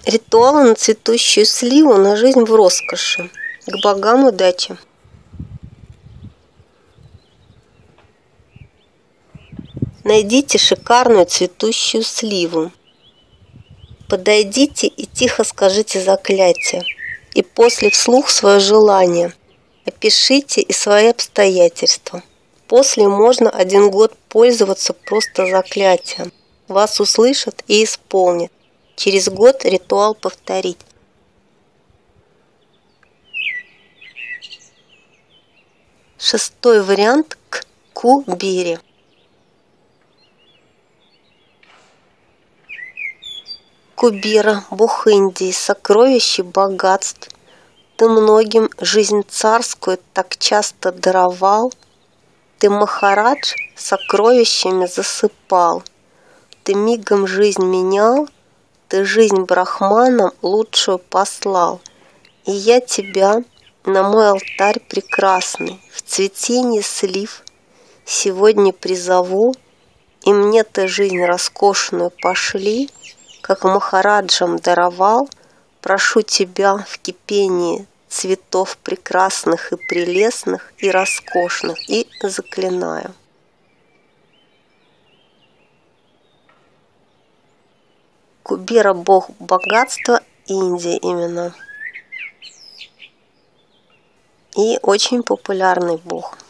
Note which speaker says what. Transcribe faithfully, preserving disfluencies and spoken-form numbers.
Speaker 1: Ритуалы на цветущую сливу, на жизнь в роскоши. К богам удачи. Найдите шикарную цветущую сливу. Подойдите и тихо скажите заклятие. И после вслух свое желание. Опишите и свои обстоятельства. После можно один год пользоваться просто заклятием. Вас услышат и исполнят. Через год ритуал повторить. Шестой вариант к Кубере. Кубера, бог Индии, сокровищ и богатств, ты многим жизнь царскую так часто даровал, ты Махарадж сокровищами засыпал, ты мигом жизнь менял, ты жизнь брахманам лучшую послал, и я тебя на мой алтарь прекрасный в цветении слив сегодня призову, и мне ты жизнь роскошную пошли, как Махараджам даровал, прошу тебя в кипении цветов прекрасных и прелестных и роскошных, и заклинаю. Кубера – бог богатства, Индия именно. И очень популярный бог.